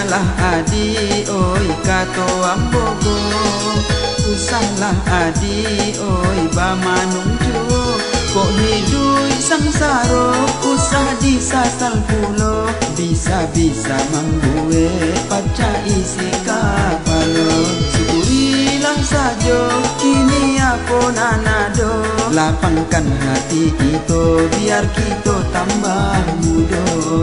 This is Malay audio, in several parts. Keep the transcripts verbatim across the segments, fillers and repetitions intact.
Usahlah adi oi kato ambogo, usahlah adi oi bamanung ju. Kok hidui sangsaro usah disasal pulo, bisa-bisa membuat paca isi kapalo. Syukurilah saja kini apa nanado, lapangkan hati kita biar kita tambah muda.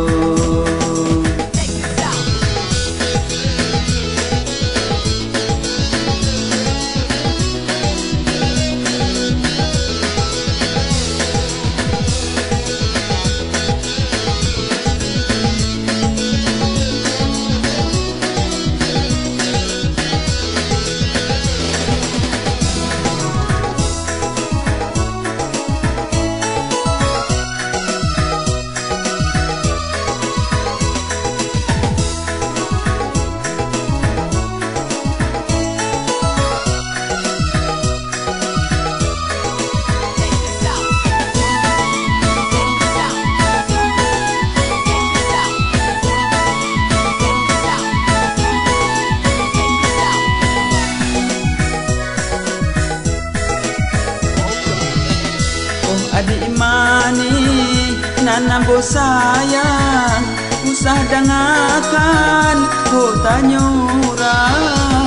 Adik mani nanambo sayang, usah dengarkan kota nyurang.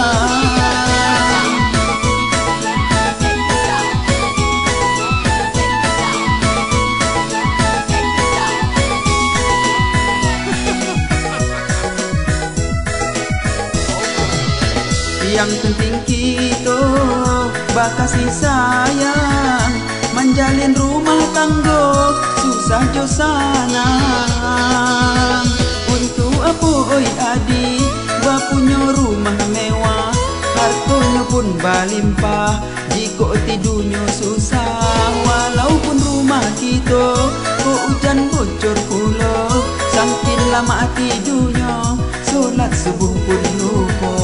Yang penting kita bakasi sayang, menjalin rumah tangga susah jo sana. Untuk apa oi adi bapunya rumah mewah, hartonya pun balimpah, jika tidurnya susah. Walaupun rumah kita kok hujan bocor pula, saking lama tidurnya solat subuh pun lupa.